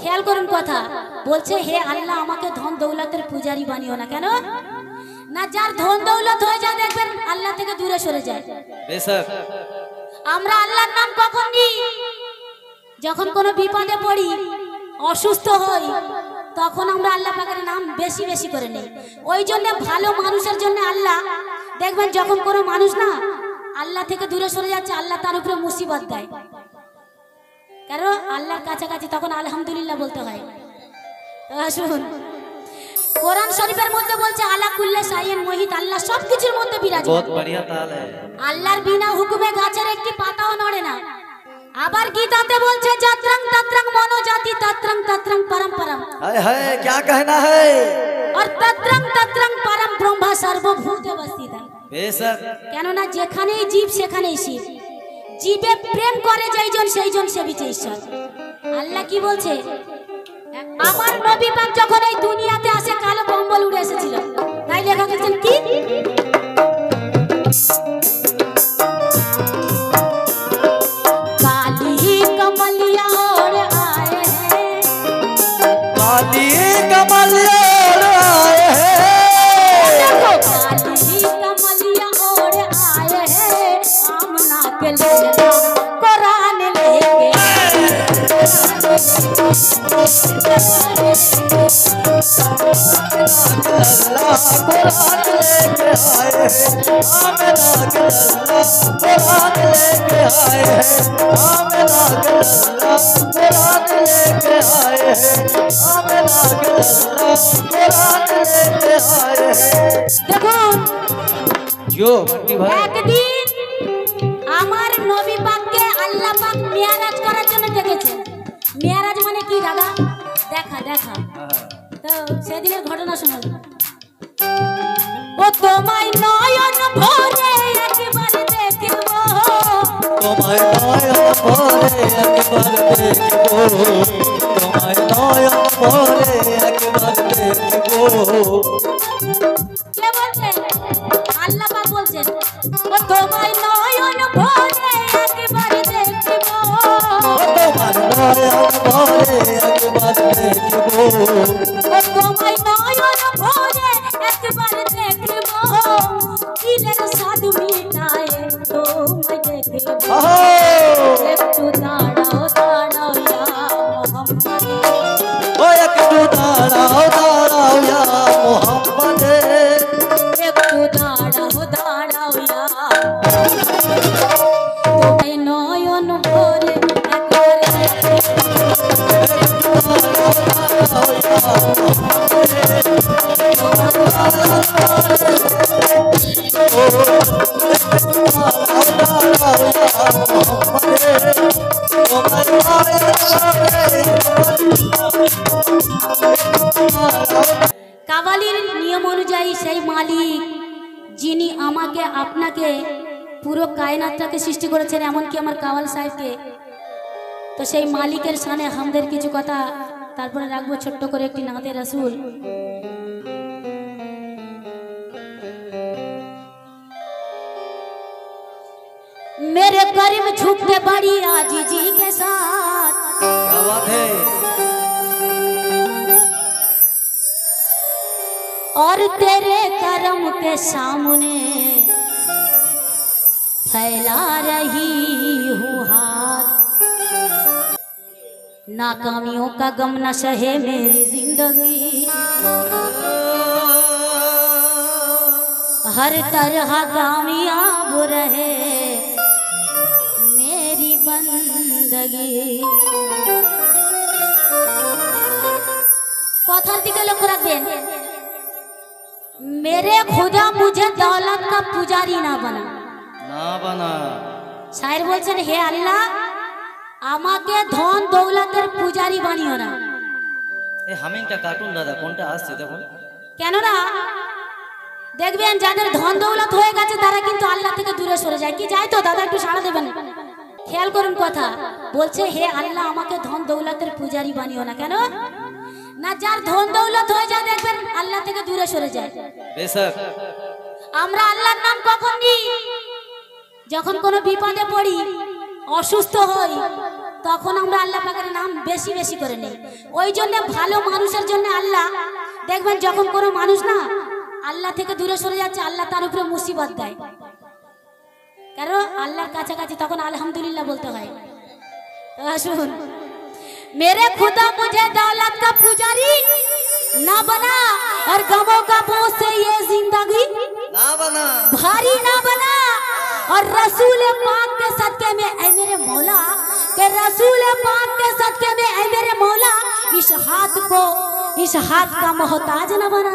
খেয়াল করুন কথা বলছে, হে আল্লাহ আমাকে ধন দৌলতের পূজারি বানিও না। কেন না? যার ধন দৌলত হয়ে যায় দেখবেন আল্লাহ থেকে দূরে সরে যায়। বেশক আমরা আল্লাহর নাম কখন নিই? যখন কোনো বিপদে পড়ি, অসুস্থ হই, তখন আমরা আল্লাহ পাকের নাম বেশি বেশি করে নিই। ওই জন্য ভালো মানুষের জন্য আল্লাহ দেখবেন যখন কোনো মানুষ না আল্লাহ থেকে দূরে সরে যাচ্ছে, আল্লাহ তার উপরে মুসিবত দেয়। কারণ আল্লাহর কাছাকাছি তখন আলহামদুলিল্লাহ বলতে হয়। শুনুন, কোরআন শরীফের মধ্যে বলছে আলা কুল্লি শাইইন মুহিত, আল্লাহ সবকিছুর মধ্যে বিরাজমান। বহুত বড়িয়া তাহলে আল্লাহর বিনা হুকুমে গাছের একটি পাতাও নড়ে না। আবার গীতাতে বলছে যাত্রাং তাত্রাং মনোজাতি তাত্রাং তাত্রাং পরম্পরম। हाय हाय क्या कहना है? আর তাত্রাং তাত্রাং পরম ব্রহ্মা সর্বভূতে অবস্থিত। बेशक কেন না যেখানেই জীব সেখানেই শিব। জীবে প্রেম করে যেইজন সেইজন সেবিছে ঈশ্বর। আল্লাহ কি বলছে? আমার নবী পাক যখন এই দুনিয়াতে আসে কালো কম্বল উড়ে এসেছিল, তাই লেখা গেছেন কি কালি কমলিয়া ওর আয়ে হে, काली कमल ओढ़ आए हैं। देखो काली कमलिया ओर आए हैं, आमना के लिए कुरान लेके अल्लाह कुरान लेके आए हैं, आमिना के अल्लाह कुरान लेके आए हैं, आमिना के अल्लाह कुरान लेके आए हैं, आमिना के अल्लाह कुरान लेके आए हैं। দেখুন जो बंटी भाई একদিন আমার নবী পাককে আল্লাহ পাক মেরাজ করার জন্য ডেকেছে। মেরাজ মানে কি দাদা? দেখা দেখা। তো সেদিনের ঘটনা শোনাল। ও তোমায় নয়ন ভরে একবার দেখব, তোমায় নয়ন ভরে একবার দেখবো, তোমায় নয়ন ভরে একবার দেখবো। কে বলছেন? আল্লাহ পাক বলছেন ও তোমায় নয়ন ভরে একবার দেখব, তোমার নয়ন ভরে একবার দেখবো, ও তোমায় নয়ন ভরে একবার দেখব, দিলের স্বাদ মিটায় তোমায় দেখব। একটু দাঁড়াও দাঁড়াও ইয়া মোহাম্মদ, ও একটু দাঁড়াও দাঁড়াও ইয়া মোহাম্মদ, একটু দাঁড়াও দাঁড়াও ইয়া তোমায় নয়ন ভরে একবার কাবালির নিয়ম অনুযায়ী সেই মালিক যিনি আমাকে আপনাকে পুরো কায়নাতটাকে সৃষ্টি করেছেন, এমনকি আমার কাওয়াল সাহেবকে, তো সেই মালিকের শানে হামদের কিছু কথা তারপরে রাখবো ছোট্ট করে একটি নাতে রাসূল। मेरे कर्म झुकते बड़ी आजीजी के साथ, क्या बात है? और तेरे कर्म के सामने फैला रही हूँ हाथ, नाकामियों का गम न सहे मेरी जिंदगी, हर तरह कामयाब रहे मेरी बंदगी। কথার দিকে লক্ষ্য রাখবেন, मेरे खुदा मुझे दौलत का पुजारी ना बना। না বানা শায়ের বলছেন হে আল্লাহ আমাকে ধন দৌলতের পূজারি বানিও না। এই হামিংটা কার্টুন দাদা কোনটা আসছে দেখুন। কেন না দেখবেন যাদের ধন দৌলত হয়ে গেছে তারা কিন্তু আল্লাহ থেকে দূরে সরে যায়। কি যায় তো দাদা একটু সাড়া দেবেন। খেয়াল করুন কথা বলছে, হে আল্লাহ আমাকে ধন দৌলতের পূজারি বানিও না। কেন না? যার ধন দৌলত হয়ে যায় দেখবেন আল্লাহ থেকে দূরে সরে যায়। বেশক আমরা আল্লাহর নাম কখন নিই? যখন কোনো বিপদে পড়ি, অসুস্থ হই, তখন আমরা আল্লাহ পাকের নাম বেশি বেশি করে নেই। ওই জন্য ভালো মানুষের জন্য আল্লাহ দেখবেন যখন কোনো মানুষ না আল্লাহ থেকে দূরে সরে যাচ্ছে আল্লাহ তার উপরে মুসিবত দেয়, কারণ আল্লাহর কাছাকাছি তখন আলহামদুলিল্লাহ বলতে হয়। তো শুন, मेरे खुदा मुझे दौलत का पुजारी ना बना और गमों का बोझ से ये जिंदगी ना बना, भारी ना बना, और रसूल पाक के सदके में ऐ मेरे मौला, के रसूल पाक के सदके में ऐ मेरे मौला, इस हाथ का मोहताज न बना।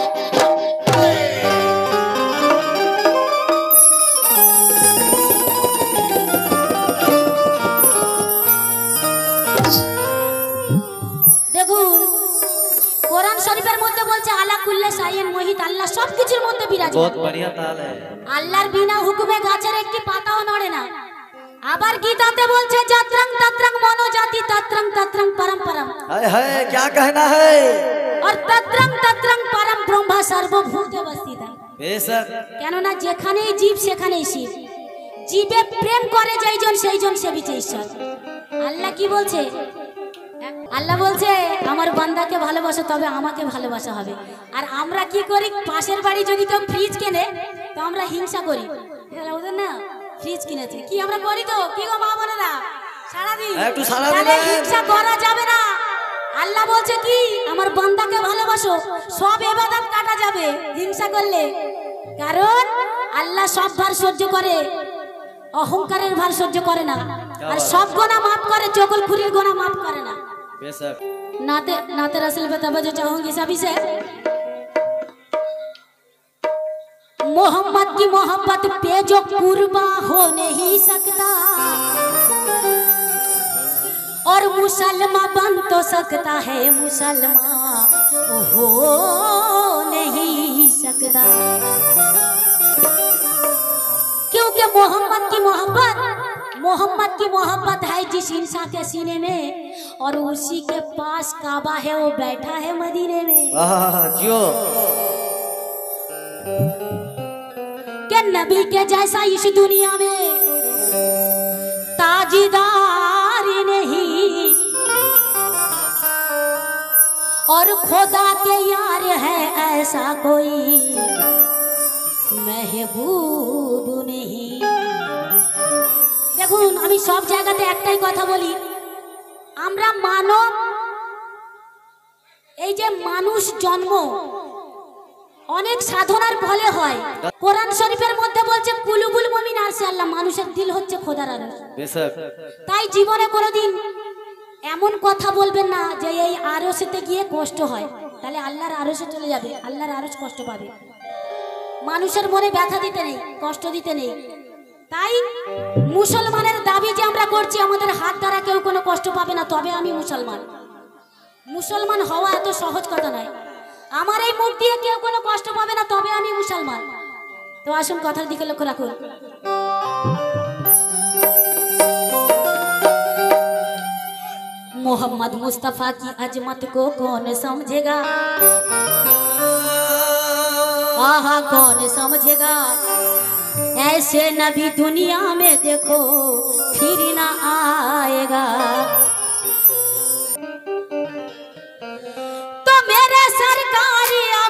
কোরআন শরীফের মধ্যে বলছে আলা কুল্লে শাইইন মুহিত, আল্লাহ সবকিছুর মধ্যে বিরাজমান। बहुत बढ़िया ताल है। আল্লাহর বিনা হুকুমে গাছের একটি পাতাও নড়ে না। আবার গীতাতে বলছে যত্রং তত্রং মনোজাতি তত্রং তত্রং পরম্পরম, हाय हाय क्या कहना है। और তত্রং তত্রং পরম ব্রহ্ম সর্বভূতে অবস্থিত। बेशक কেননা যেখানেই জীব সেখানেই শিব, জীবে প্রেম করে যেইজন সেইজন সেবিছে ঈশ্বর। আল্লাহ কি বলছে? আল্লাহ বলছে আমার বান্দাকে ভালোবাসো তবে আমাকে ভালোবাসা হবে। আর আমরা কি করি, পাশের বাড়ি যদি কেউ ফ্রিজ কেনে তো আমরা হিংসা করি, ওদের না ফ্রিজ কিনেছে, কি আমরা করি তো কি গো মা বোনেরা সারাদিন, তাহলে হিংসা করা যাবে না। আল্লাহ বলছে কি আমার বান্দাকে ভালোবাসো, সব ইবাদত কাটা যাবে হিংসা করলে, কারণ আল্লাহ সব ভার সহ্য করে, অহংকারের ভার সহ্য করে না, আর সব গুনাহ মাফ করে, চগলখুরির গুনাহ মাফ করে না। बेशक नाते रसूल पे तवज्जो चाहूंगी सभी से। मोहम्मद की मोहब्बत पे जो कुर्बा हो नहीं सकता, और मुसलमान बन तो सकता है, मुसलमान हो नहीं सकता, क्योंकि मोहम्मद की मोहब्बत है जिस इंसान के सीने में, और उसी के पास काबा है, वो बैठा है मदीने में। जियो के नबी के जैसा इस दुनिया में ताजदार नहीं, और खुदा के यार है ऐसा कोई महबूब नहीं। দেখুন আমি সব জায়গাতে একটাই কথা বলি, আমরা মানব, এই যে মানুষ জন্ম অনেক সাধনার ফলে হয়। কোরআন শরীফের মধ্যে বলছে কুলুবুল মুমিন আরশে আল্লাহ, মানুষের দিল হচ্ছে খোদার আরশ। बेशक তাই জীবনে কোনোদিন এমন কথা বলবেন না যে এই আরশেতে গিয়ে কষ্ট হয়, তাহলে আল্লাহর আরশে চলে যাবে, আল্লাহর আরশ কষ্ট পাবে। মানুষের মনে ব্যথা দিতে নেই, কষ্ট দিতে নেই। তাই মুসলমানের দাবি যে আমরা করছি আমাদের হাত দ্বারা কেউ কোনো কষ্ট পাবে না তবে আমি মুসলমান। মুসলমান হওয়া এত সহজ কথা নয়। আমার এই মুখ দিয়ে কেউ কোনো কষ্ট পাবে না তবে আমি মুসলমান। তো আসুন কথার দিকে লক্ষ্য রাখুন। मोहम्मद मुस्तफा की अजमत को कौन समझेगा, आहा कौन समझेगा, ऐसे नबी दुनिया में देखो फिर ना आएगा। तो मेरे सरकारी अब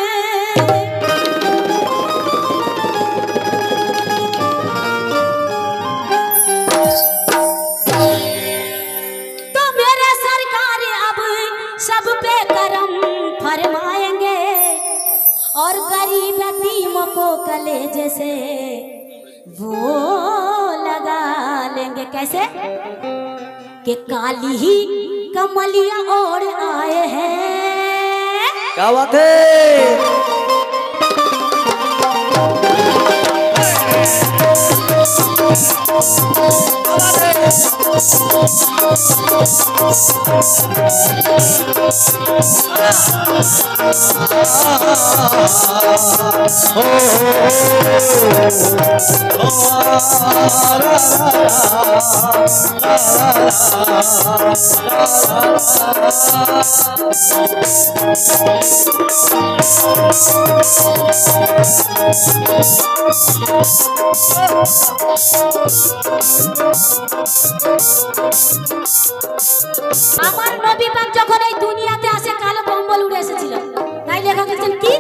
सब पे करम फरमाएंगे, और गरीब यतीमों को कलेजे से वो लगा लेंगे। कैसे कि काली ही कमलियां ओढ़ आए हैं। क्या बात है। আমার নবী পাক যখন এই দুনিয়াতে আসে কালো কম্বল উড়ে এসেছিল, তাই লেখা গেছেন কি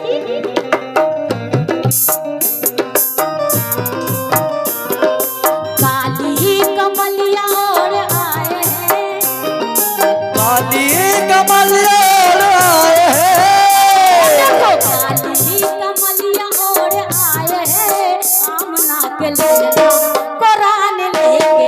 काली कमलिया और आए हैं, काली कमलिया और आए हैं, देखो काली कमलिया और आए हैं, आमना के लेना कुरान लेके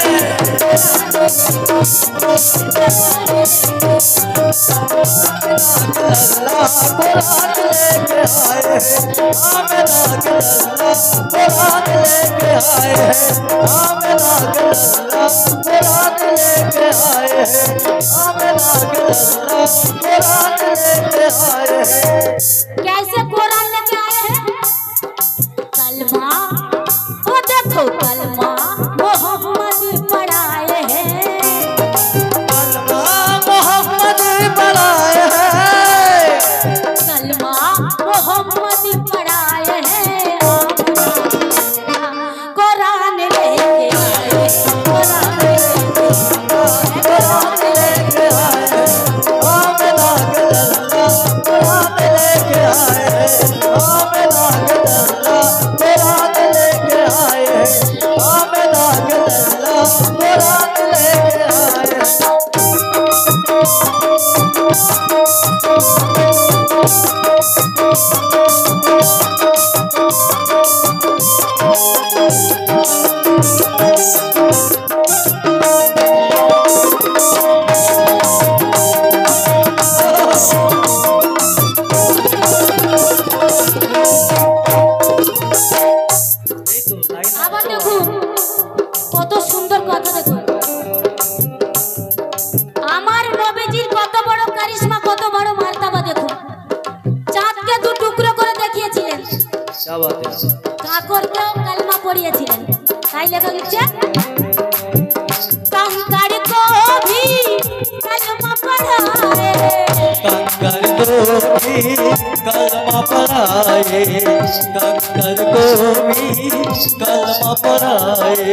अल्लाह कुरान लेके आए हैं, आमिना के अल्लाह कुरान लेके आए हैं, आमिना के अल्लाह कुरान लेके आए हैं, आमिना के अल्लाह कुरान लेके आए हैं। कैसे कुरान लेके आए हैं? कलमा, वो देखो कलमा मोहम्मद पढ़ाए हैं, कलमा मोहम्मद पढ़ाए हैं, कलमा मोहम्मद पढ़ाए हैं, कुरान लेके आए, कुरान लेके आए, आमिना के अल्लाह कुरान लेके आए हैं, आमिना के अल्लाह कुरान लेके आए हैं, आमिना के अल्लाह कुरान लेके आए हैं। আবার দেখুন কত সুন্দর কথা, দেখুন আমার নবীজির কত বড় কারিশমা, কত বড় মার্তাবা, দেখুন চাঁদকে দু টুকরো করে দেখিয়েছিলেন, क्या बात है? কাকরকেও কালমা পড়িয়েছিলেন, তাই লেখা গেছে कंकड़ को भी कलमा पढ़ाए, कंकर को भी कलमा पढ़ाए, कंकर को भी कलमा पढ़ाए।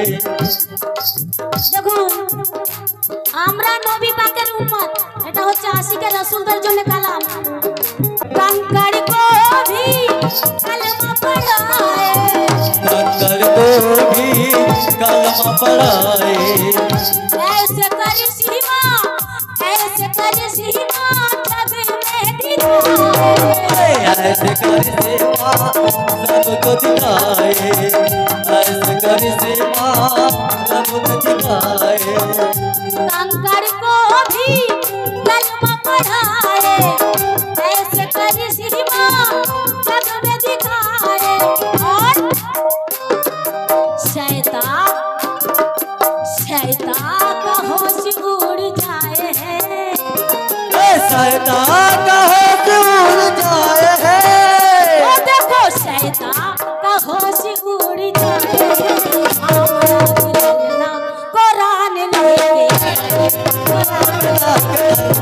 দেখুন আমরা নবী পাকের উম্মত, এটা হচ্ছে আশিকের রাসূলদের জন্য কালাম। कंकड़ को भी कलमा पढ़ाए, कंकर को भी कलमा पढ़ाए, ऐसे कर सीमा, ऐसे कर सीमा जग में दिखाए, ऐसे कर सेवा सबको दिखाए, ऐसे कर सेवा सबको दिखाए। कंकड़ को भी कलमा पढ़ाए, ऐसे कर सीमा जग में दिखाए, और शैतान शैतान का होश उड़ जाए है, शैतान का होश उड़ जाए है, ओ देखो शैतान का होश उड़ जाए है, आमना कुरान लेके कुरान लेके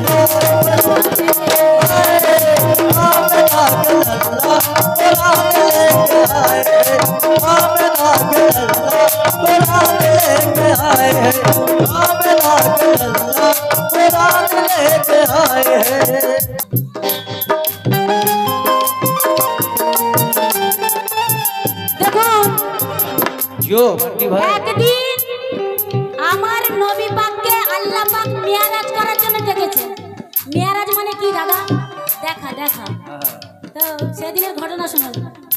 जो बंटी भाई একদিন আমার নবী পাককে আল্লাহ পাক মিয়ারাজ করার জন্য ডেকেছেন। মিয়ারাজ মানে কি দাদা? দেখা দেখা। তো সেদিনের ঘটনা শোনো।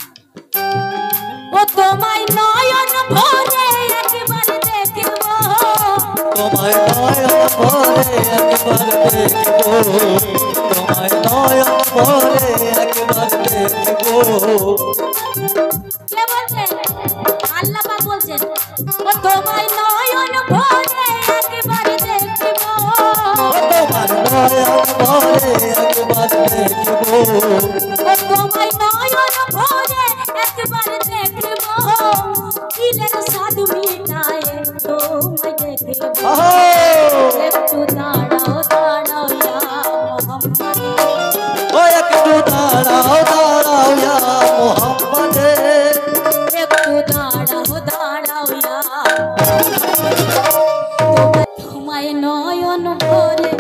ও তোমায় নয়ন ভরে একবার দেখবো, তোমায় নয়ন ভরে একবার দেখবো, তোমায় নয়ন ভরে একবার দেখবো। কে বলছেন? আল্লাহ পাক বলছেন ও তোমায় নয়ন ভরে একবার দেখবো, তোমার নয়ন ভরে একবার দেখবো, ও তোমায় নয়ন ভরে একবার দেখবো, দিলের স্বাদ মিটায় তোমায় দেখবো, একটু দাঁড়াও দাঁড়াও ইয়া দাঁড়াও দাঁড়াও ইয়া মোহাম্মদ একটু দাঁড়াও দাঁড়াও ইয়া তোমায় নয়ন ভরে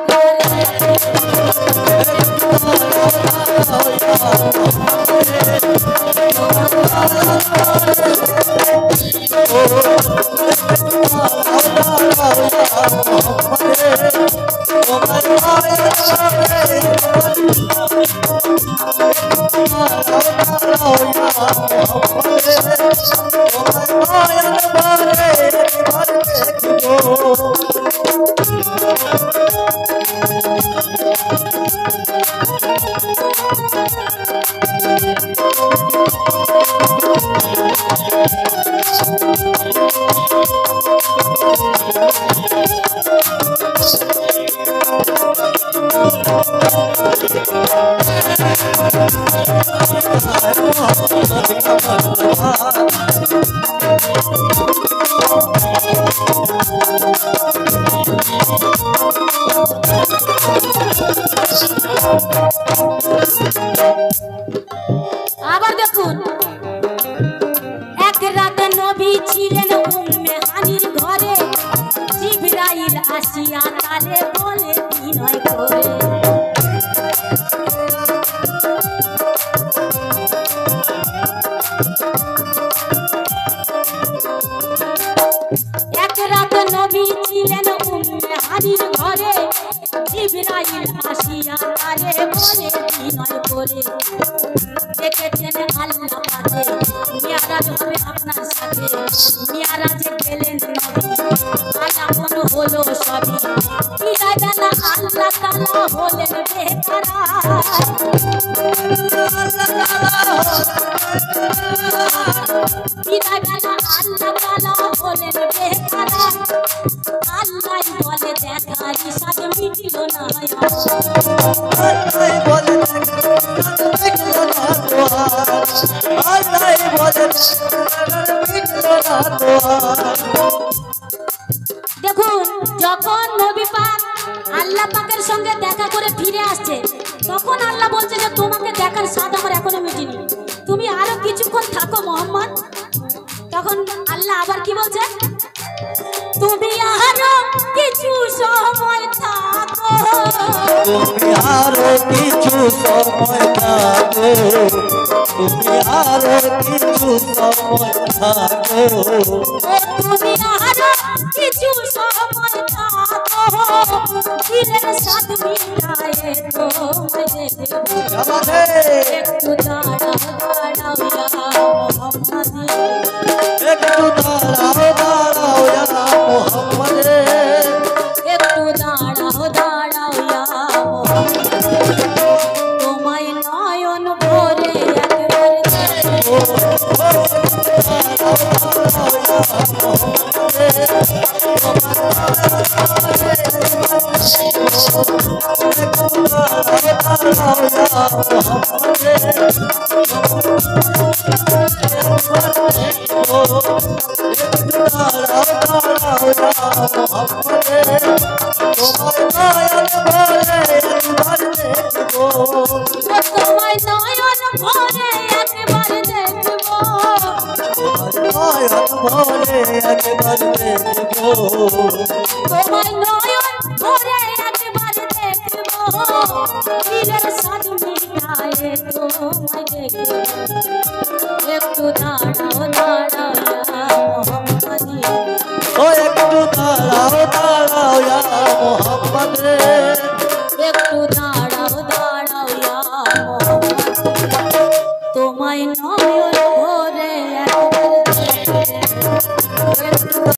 আবার দেখুন এক রাতে নবী ছিলেন উম্মে হানির ঘরে জিবরাইল আসিয়া তারে বলে বিনয় করে এক রাতে নবী ছিলেন উম্মে হানির ঘরে জিবরাইল আসিয়া তারে বলে বিনয় করে দেখেছেন আল্লাহ পাকে মিয়ারাজ হবে আপনার সাথে মিয়ারাজে গেলেন নবী আলাপন হলো সবই বিদায় বেলা আল্লাহ তাআলা হলেন বেকারার বিদায় বেলা আল্লাহ তাআলা হলেন বেকারার আল্লাহ বলে দেখা হিসাব মিটিল না আল্লাহ বলে মিটলো না দোয়ার আল্লাহ বলে মিটলো না দোয়ার দেখুন যখন নবী পাক আল্লাহ পাকের সঙ্গে দেখা করে ফিরে আসছে তখন আল্লাহ বলছে যে তোমাকে দেখার স্বাদ আমার এখনো মিটেনি তুমি আরো কিছুক্ষণ থাকো মোহাম্মদ তখন আল্লাহ আবার কি বলছে তুমি আরো কিছু সময় থাকো তুমি আরো কিছু সময় থাকো তুমি আরো কিছু সময় থাকো তুমি আরো কিছু সময় থাকো দিলের স্বাদ মিটায়ে তোমায় দেখবো একটু দাঁড়াও দাঁড়াও ইয়া মোহাম্মদ একটু দাঁড়াও দাঁড়াও ইয়া মোহাম্মদ একটু দাঁড়াও দাঁড়াও ইয়া মোহাম্মদ তোমায় নয়ন ভরে একবার দেখবো তোমায় নয়ন ভরে একবার দেখবো তোমায় নয়ন ভরে একবার দেখবো দিলের স্বাদ মিটায়ে তোমায় দেখবো একটু দাঁড়াও দাঁড়াও ইয়া মোহাম্মদ একটু দাঁড়াও দাঁড়াও ইয়া মোহাম্মদ একটু দাঁড়াও দাঁড়াও ইয়া মোহাম্মদ তোমায় নয়ন ভরে একবার দেখবো